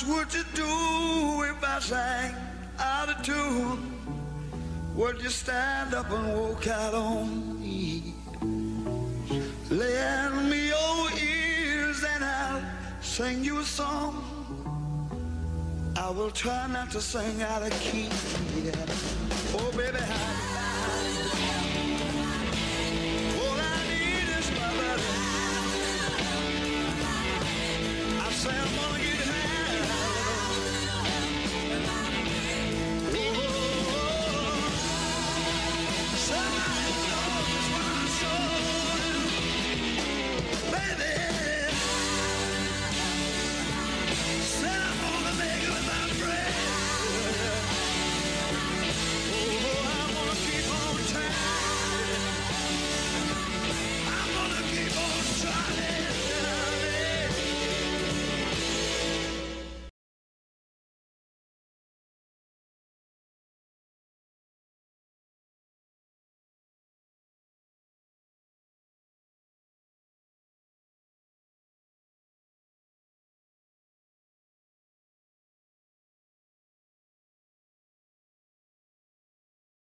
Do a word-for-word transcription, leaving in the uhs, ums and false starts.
would you do if I sang out of tune? Would you stand up and walk out on me? Lend me your ears and I'll sing you a song. I will try not to sing out of key. Yeah. Oh, baby, how